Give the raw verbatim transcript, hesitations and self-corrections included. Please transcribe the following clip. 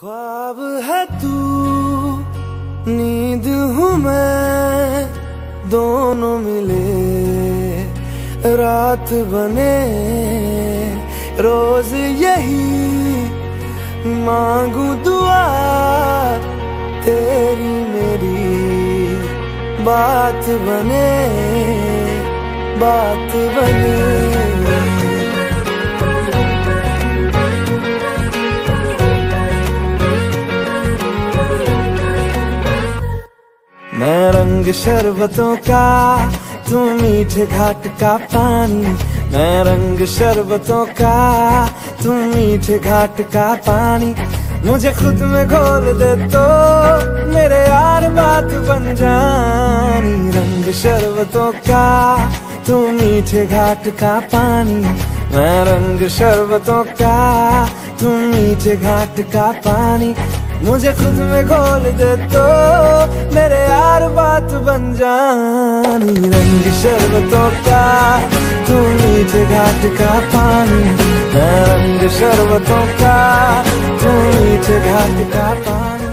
ख्वाब है तू, नींद हूँ मैं, दोनों मिले रात बने। रोज यही मांगू दुआ, तेरी मेरी बात बने, बात बने। मैं रंग शरबतों का, तू मीठे घाट का पानी। मैं रंग शरबतों का, तू मीठे घाट का पानी। मुझे खुद में घोल दे तो मेरे यार बात बन जानी। रंग शरबतों का, तू मीठे घाट का पानी। मैं रंग शरबतों का, तू मीठे घाट का पानी। मुझे खुद में घोल दे तो मेरे यार बात बन जानी। रंग शरबतों का, तू मीठे घाट का पानी। मैं रंग शरबतों का, तू मीठे घाट का पानी।